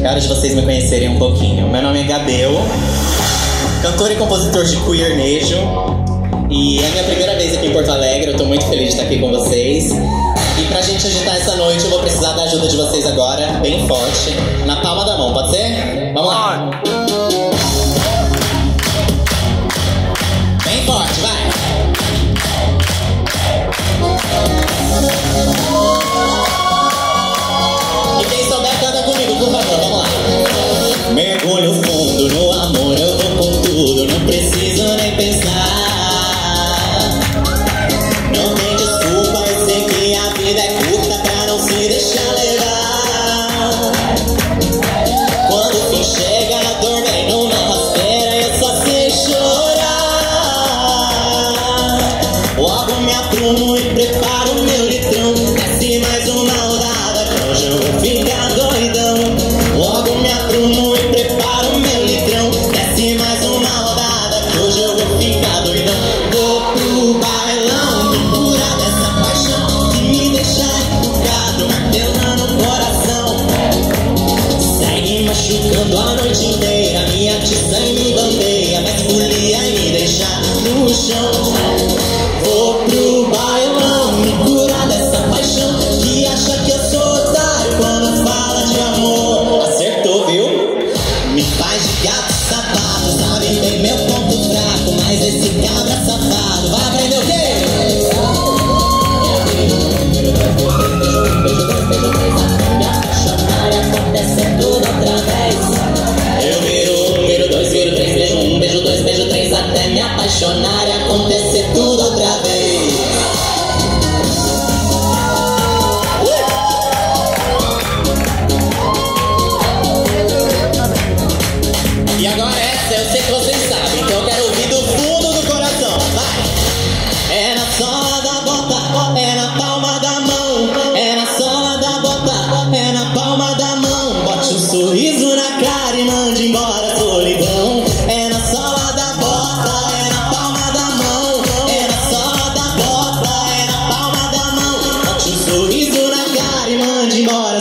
É hora de vocês me conhecerem um pouquinho. Meu nome é Gabel, cantor e compositor de cuiarnejo. E é a minha primeira vez aqui em Porto Alegre, eu tô muito feliz de estar aqui com vocês. E pra gente agitar essa noite, eu vou precisar da ajuda de vocês agora, bem forte, na palma da mão, pode ser? Vamos lá! Bem forte, vai! E quem souber, canta comigo, por favor, vamos lá! Mergulho fundo no amor, eu vou com tudo, não preciso nem pensar. Não tem desculpa, eu sei que a vida é curta pra não se deixar levar. Quando o fim chega, a dor vem numa rasteira, eu só sei chorar. Logo me aprumo e preparo meu litrão, desce mais uma rodada, que hoje eu vou ficar doidão. Logo me aprumo e preparo meu litrão, desce mais uma rodada, que hoje eu vou ficar doidão. Vou pro bailão, me curar dessa paixão que me deixa encucado, martelando o coração. Segue machucando a noite inteira, me atiça e me bandeia, mas folia e me deixa no chão. Vou pro bailão, me curar dessa paixão que acha que eu sou otário quando fala de amor. Acertou, viu? Me faz de gato sapato, sabe bem meu ponto fraco, mas esse cabra safado vai aprender o quê? Me apaixonar e acontecer tudo outra vez. Eu viro um, viro dois, viro três, beijo um, beijo dois, beijo três, até me apaixonar e acontecer tudo outra vez. E agora essa eu sei que vocês sabem, então eu quero ouvir do fundo do coração. Vai! É na sola da bota, é na palma da mão. É na sola da bota, é na palma da mão. Bote um sorriso na cara e mande embora a solidão. É na sola da bota, é na palma da mão. É na sola da bota, é na palma da mão. Bote um sorriso na cara e mande embora.